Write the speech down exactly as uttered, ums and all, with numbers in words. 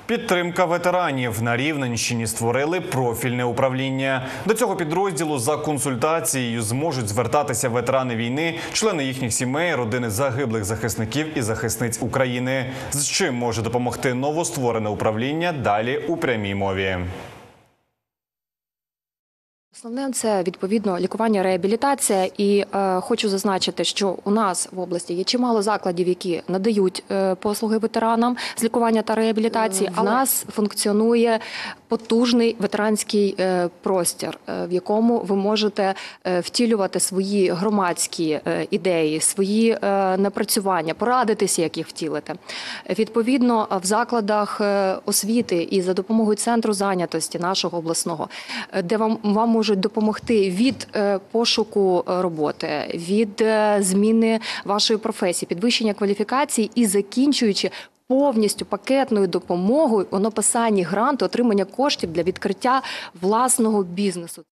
Підтримка ветеранів. На Рівненщині створили профільне управління. До цього підрозділу за консультацією зможуть звертатися ветерани війни, члени їхніх сімей, родини загиблих захисників і захисниць України. З чим може допомогти новостворене управління – далі у прямій мові. Основне – це, відповідно, лікування, реабілітація. І е, хочу зазначити, що у нас в області є чимало закладів, які надають е, послуги ветеранам з лікування та реабілітації. А у нас функціонує потужний ветеранський е, простір, е, в якому ви можете е, втілювати свої громадські е, ідеї, свої е, напрацювання, порадитися, як їх втілити. Відповідно, в закладах е, освіти і за допомогою центру зайнятості нашого обласного, е, де вам, вам можуть допомогти від е, пошуку роботи, від е, зміни вашої професії, підвищення кваліфікації і закінчуючи повністю пакетною допомогою у написанні гранту, отримання коштів для відкриття власного бізнесу.